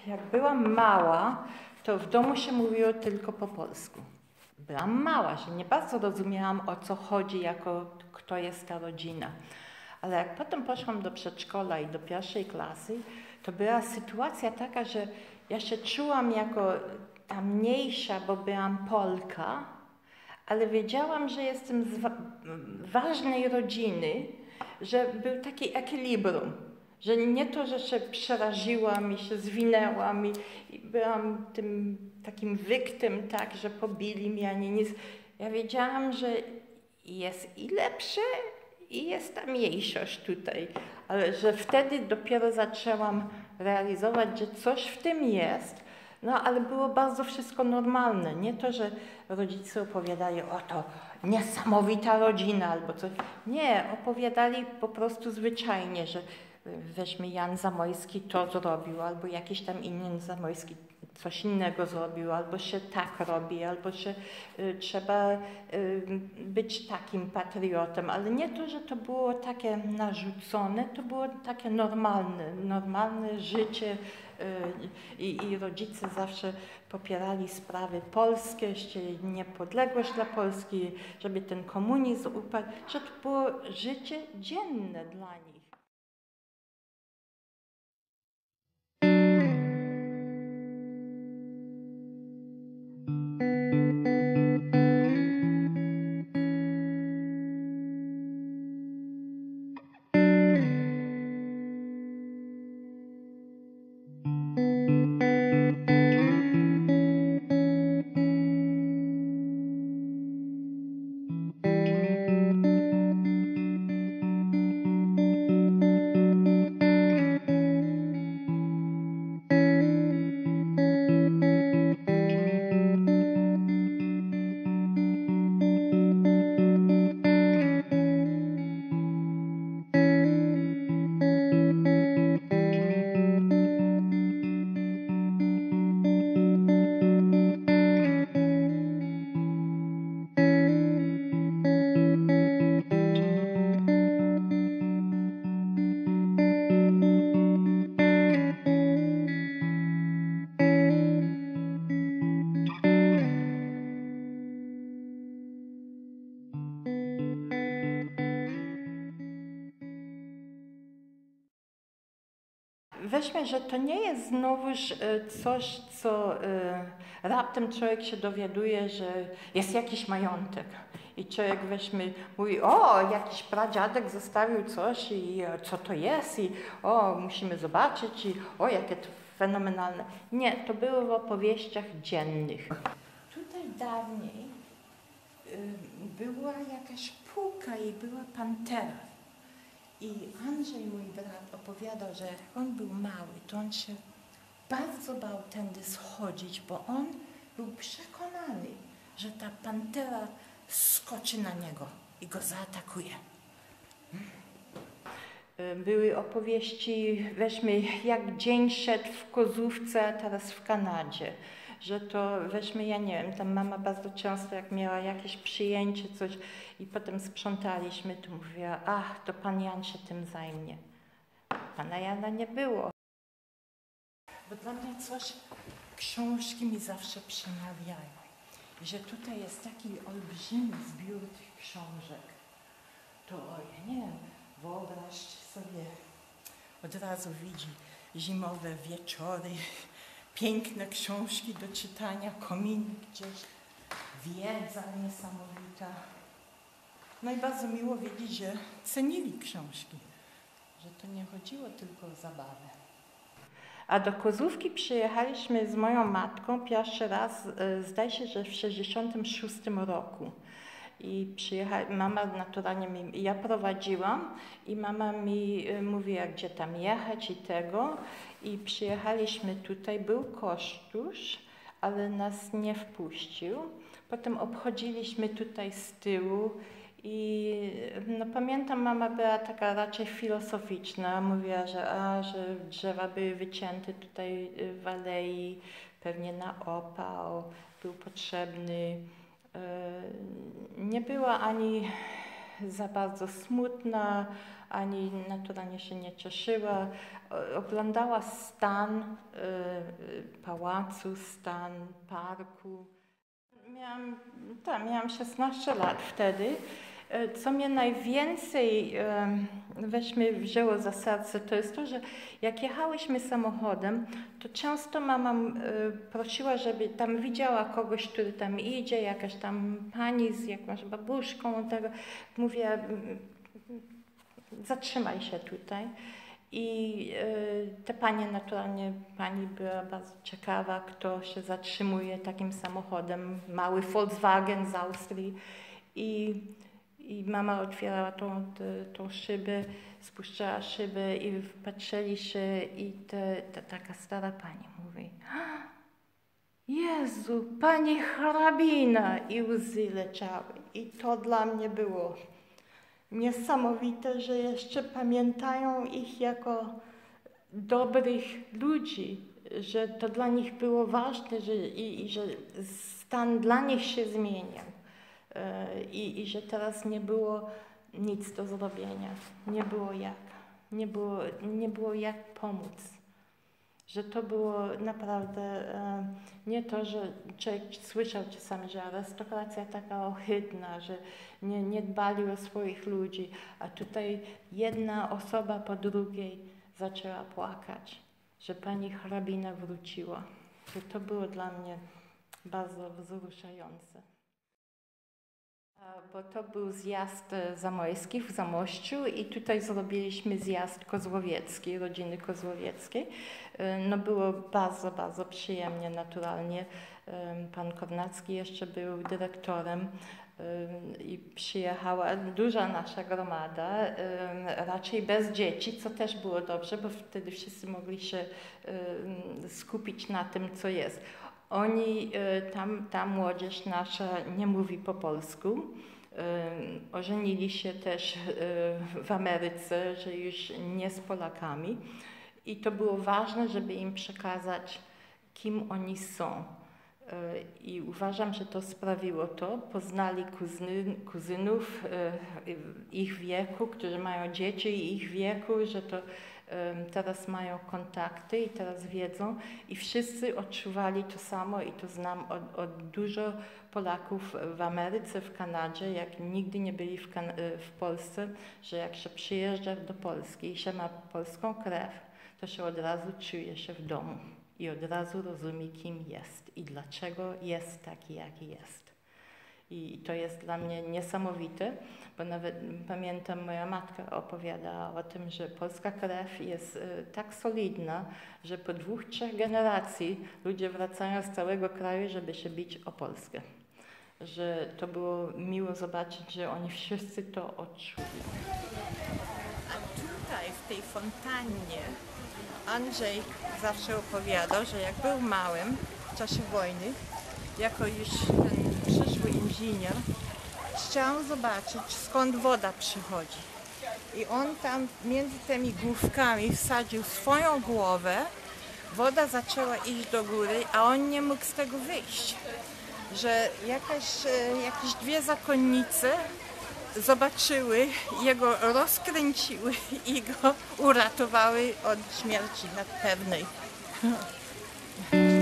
Jak byłam mała, to w domu się mówiło tylko po polsku. Byłam mała, że nie bardzo rozumiałam, o co chodzi, kto jest ta rodzina. Ale jak potem poszłam do przedszkola i do pierwszej klasy, to była sytuacja taka, że ja się czułam jako ta mniejsza, bo byłam Polka, ale wiedziałam, że jestem z ważnej rodziny, że był taki ekwilibrum. Że nie to, że się przeraziłam i się zwinęłam i byłam tym takim wyktem, tak, że pobili mnie, ani nic. Ja wiedziałam, że jest i lepsze, i jest ta mniejszość tutaj. Ale że wtedy dopiero zaczęłam realizować, że coś w tym jest, no ale było bardzo wszystko normalne. Nie to, że rodzice opowiadali, o to niesamowita rodzina albo coś. Nie, opowiadali po prostu zwyczajnie, że weźmy Jan Zamojski to zrobił, albo jakiś tam inny Zamojski coś innego zrobił, albo się tak robi, albo że trzeba być takim patriotem, ale nie to, że to było takie narzucone, to było takie normalne życie i rodzice zawsze popierali sprawy polskie, chcieli niepodległość dla Polski, żeby ten komunizm upadł, że to było życie dzienne dla nich. Weźmy, że to nie jest znowuż coś, co raptem człowiek się dowiaduje, że jest jakiś majątek. I człowiek mówi, o, jakiś pradziadek zostawił coś i co to jest i o, musimy zobaczyć i o, jakie to fenomenalne. Nie, to było w opowieściach dziennych. Tutaj dawniej była jakaś półka i była pantera. I Andrzej, mój brat, opowiadał, że jak on był mały, to on się bardzo bał tędy schodzić, bo on był przekonany, że ta pantera skoczy na niego i go zaatakuje. Były opowieści, weźmy, jak dzień szedł w Kozłówce, a teraz w Kanadzie. Że to, weźmy, ja nie wiem, tam mama bardzo często, jak miała jakieś przyjęcie, coś i potem sprzątaliśmy, to mówiła, ach, to pan Jan się tym zajmie. Pana Jana nie było. Bo dla mnie coś, książki mi zawsze przemawiają. I że tutaj jest taki olbrzymi zbiór tych książek. To, ja nie wiem, wyobraź sobie, od razu widzi zimowe wieczory, piękne książki do czytania, kominy gdzieś, wiedza niesamowita. No i bardzo miło wiedzieć, że cenili książki, że to nie chodziło tylko o zabawę. A do Kozłówki przyjechaliśmy z moją matką pierwszy raz, zdaje się, że w 1966 roku. I mama naturalnie ja prowadziłam i mama mi mówiła, gdzie tam jechać i tego. I przyjechaliśmy tutaj, był Kosztusz, ale nas nie wpuścił. Potem obchodziliśmy tutaj z tyłu i no, pamiętam, mama była taka raczej filozoficzna. Mówiła, że drzewa były wycięte tutaj w alei, pewnie na opał, był potrzebny. Nie była ani za bardzo smutna, ani naturalnie się nie cieszyła. Oglądała stan pałacu, stan parku. Miałam 16 lat wtedy. Co mnie najwięcej wzięło za serce, to jest to, że jak jechałyśmy samochodem, to często mama prosiła, żeby tam widziała kogoś, który tam idzie, jakaś tam pani z jakąś babuszką, tego. Mówię, zatrzymaj się tutaj. I te panie naturalnie, pani była bardzo ciekawa, kto się zatrzymuje takim samochodem, mały Volkswagen z Austrii. I mama otwierała tą szybę, spuszczała szybę i patrzyli się i taka stara pani mówi: Jezu, pani hrabina! I łzy leciały. I to dla mnie było niesamowite, że jeszcze pamiętają ich jako dobrych ludzi, że to dla nich było ważne, że stan dla nich się zmieniał. I że teraz nie było nic do zrobienia, nie było jak pomóc. Że to było naprawdę nie to, że człowiek słyszał czasami, że arystokracja taka ohydna, że nie dbali o swoich ludzi, a tutaj jedna osoba po drugiej zaczęła płakać, że pani hrabina wróciła. Że to było dla mnie bardzo wzruszające. Bo to był zjazd zamojski w Zamościu i tutaj zrobiliśmy zjazd kozłowiecki, rodziny kozłowieckiej. No było bardzo, bardzo przyjemnie, naturalnie. Pan Kornacki jeszcze był dyrektorem i przyjechała duża nasza gromada, raczej bez dzieci, co też było dobrze, bo wtedy wszyscy mogli się skupić na tym, co jest. Ta młodzież nasza nie mówi po polsku. Ożenili się też w Ameryce, że już nie z Polakami. I to było ważne, żeby im przekazać, kim oni są. I uważam, że to sprawiło to. Poznali kuzynów ich wieku, którzy mają dzieci i ich wieku, że to teraz mają kontakty i teraz wiedzą i wszyscy odczuwali to samo i to znam od dużo Polaków w Ameryce, w Kanadzie, jak nigdy nie byli w Polsce, że jak się przyjeżdża do Polski i się ma polską krew, to się od razu czuje się w domu i od razu rozumie, kim jest i dlaczego jest taki, jaki jest. I to jest dla mnie niesamowite, bo nawet pamiętam, moja matka opowiadała o tym, że polska krew jest tak solidna, że po 2-3 generacji ludzie wracają z całego kraju, żeby się bić o Polskę. Że to było miło zobaczyć, że oni wszyscy to odczuli. A tutaj w tej fontannie Andrzej zawsze opowiadał, że jak był małym w czasie wojny, jako już ten przyszły inżynier, chciał zobaczyć, skąd woda przychodzi. I on tam między tymi główkami wsadził swoją głowę, woda zaczęła iść do góry, a on nie mógł z tego wyjść. Że jakieś 2 zakonnice zobaczyły, jego rozkręciły i go uratowały od śmierci pewnej.